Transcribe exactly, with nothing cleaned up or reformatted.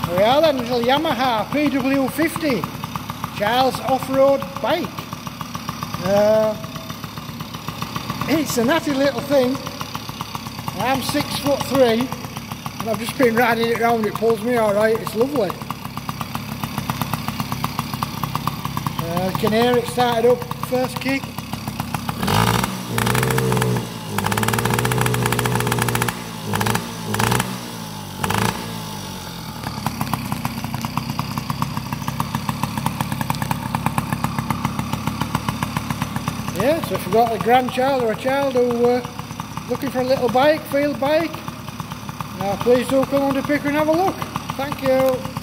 There we are then, little Yamaha P W fifty, child's off-road bike. Uh, it's a natty little thing. I'm six foot three and I've just been riding it around. It pulls me alright, it's lovely. Uh, you can hear it started up first kick. Yeah, so if you've got a grandchild or a child who uh, looking for a little bike, field bike, uh, please do come on to Pickering and have a look. Thank you.